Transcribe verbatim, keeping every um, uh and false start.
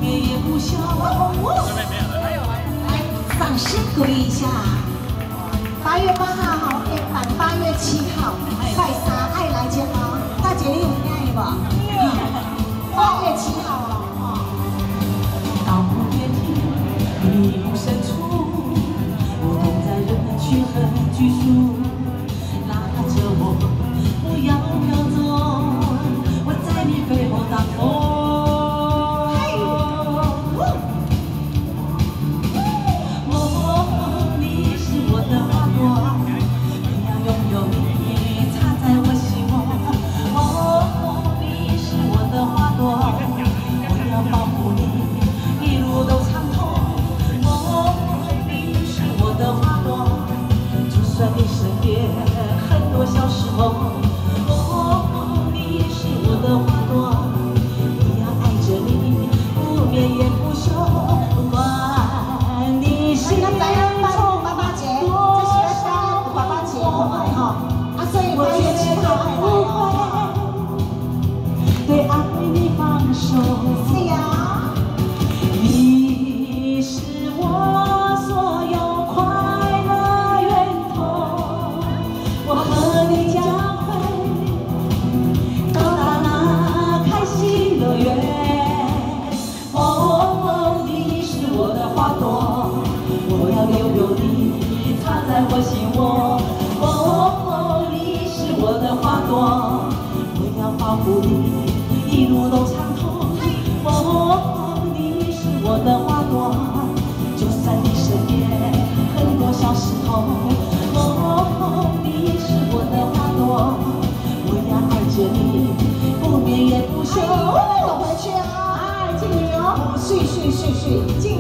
眠也不休。掌声鼓励一下。八月八号好夜版，八月七号拜三爱来接吗？大姐你有爱不？八月七号哦。 到五月天，迷雾深处，我躲在人群很拘束，拉着我不要飘走，我在你背后挡风。 你身边很多小时候，哦，你是我的花朵，我要爱着你，不眠也不休。不管你心中爸爸节，这是要爸爸节好吗？哈，啊，所以八月七号爱来哦。 对爱你放手， 是呀， 你是我。 我和你将会到达那开心乐园。哦，你是我的花朵，我要留有你藏在我心窝。哦，你是我的花朵，我要保护你一路都畅通。哦，你是我的花朵，就在你身边很多小石头。哦。 你是我的花朵，我要爱着你，不眠也不休。 走回去啊！哎，敬你哦，续续续续，敬。